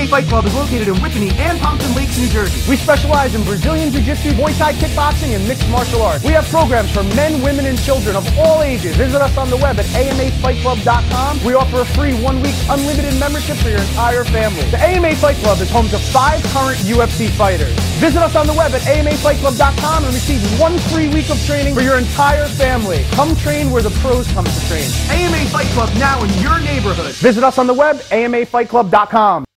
AMA Fight Club is located in Whippany and Pompton Lakes, New Jersey. We specialize in Brazilian Jiu-Jitsu, Muay Thai kickboxing, and mixed martial arts. We have programs for men, women, and children of all ages. Visit us on the web at amafightclub.com. We offer a free 1-week unlimited membership for your entire family. The AMA Fight Club is home to 5 current UFC fighters. Visit us on the web at amafightclub.com and receive 1 free week of training for your entire family. Come train where the pros come to train. AMA Fight Club now in your neighborhood. Visit us on the web, amafightclub.com.